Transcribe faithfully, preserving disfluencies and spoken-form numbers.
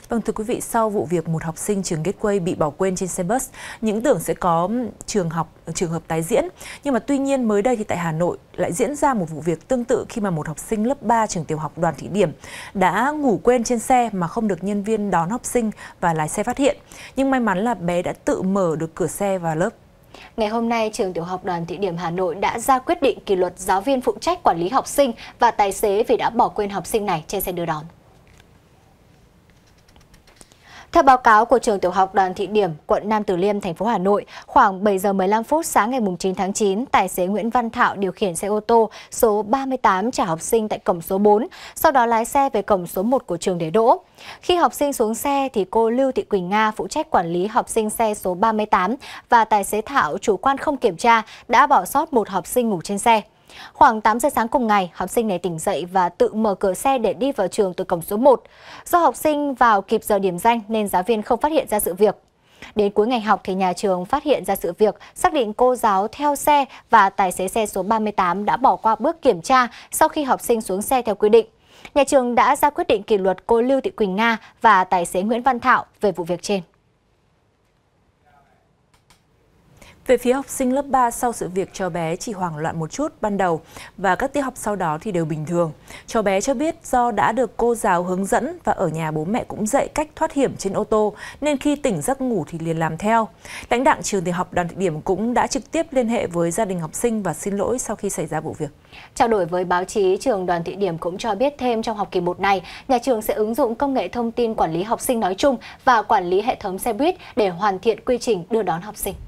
Vâng, thưa quý vị, sau vụ việc một học sinh trường Gateway bị bỏ quên trên xe bus, những tưởng sẽ có trường học trường hợp tái diễn. Nhưng mà tuy nhiên mới đây thì tại Hà Nội lại diễn ra một vụ việc tương tự khi mà một học sinh lớp ba trường tiểu học Đoàn Thị Điểm đã ngủ quên trên xe mà không được nhân viên đón học sinh và lái xe phát hiện. Nhưng may mắn là bé đã tự mở được cửa xe vào lớp. Ngày hôm nay, trường tiểu học Đoàn Thị Điểm Hà Nội đã ra quyết định kỷ luật giáo viên phụ trách quản lý học sinh và tài xế vì đã bỏ quên học sinh này trên xe đưa đón. Theo báo cáo của trường tiểu học Đoàn Thị Điểm, quận Nam Từ Liêm, thành phố Hà Nội, khoảng bảy giờ mười lăm phút sáng ngày chín tháng chín, tài xế Nguyễn Văn Thạo điều khiển xe ô tô số ba mươi tám trả học sinh tại cổng số bốn, sau đó lái xe về cổng số một của trường để đỗ. Khi học sinh xuống xe thì cô Lưu Thị Quỳnh Nga, phụ trách quản lý học sinh xe số ba mươi tám và tài xế Thạo chủ quan không kiểm tra đã bỏ sót một học sinh ngủ trên xe. Khoảng tám giờ sáng cùng ngày, học sinh này tỉnh dậy và tự mở cửa xe để đi vào trường từ cổng số một. Do học sinh vào kịp giờ điểm danh nên giáo viên không phát hiện ra sự việc. Đến cuối ngày học thì nhà trường phát hiện ra sự việc, xác định cô giáo theo xe và tài xế xe số ba mươi tám đã bỏ qua bước kiểm tra sau khi học sinh xuống xe theo quy định. Nhà trường đã ra quyết định kỷ luật cô Lưu Thị Quỳnh Nga và tài xế Nguyễn Văn Thạo về vụ việc trên. Về phía học sinh lớp ba, sau sự việc cháu bé chỉ hoảng loạn một chút ban đầu và các tiết học sau đó thì đều bình thường. Cháu bé cho biết do đã được cô giáo hướng dẫn và ở nhà bố mẹ cũng dạy cách thoát hiểm trên ô tô nên khi tỉnh giấc ngủ thì liền làm theo. Lãnh đạo trường tiểu học Đoàn Thị Điểm cũng đã trực tiếp liên hệ với gia đình học sinh và xin lỗi sau khi xảy ra vụ việc. Trao đổi với báo chí, trường Đoàn Thị Điểm cũng cho biết thêm trong học kỳ một này, nhà trường sẽ ứng dụng công nghệ thông tin quản lý học sinh nói chung và quản lý hệ thống xe buýt để hoàn thiện quy trình đưa đón học sinh.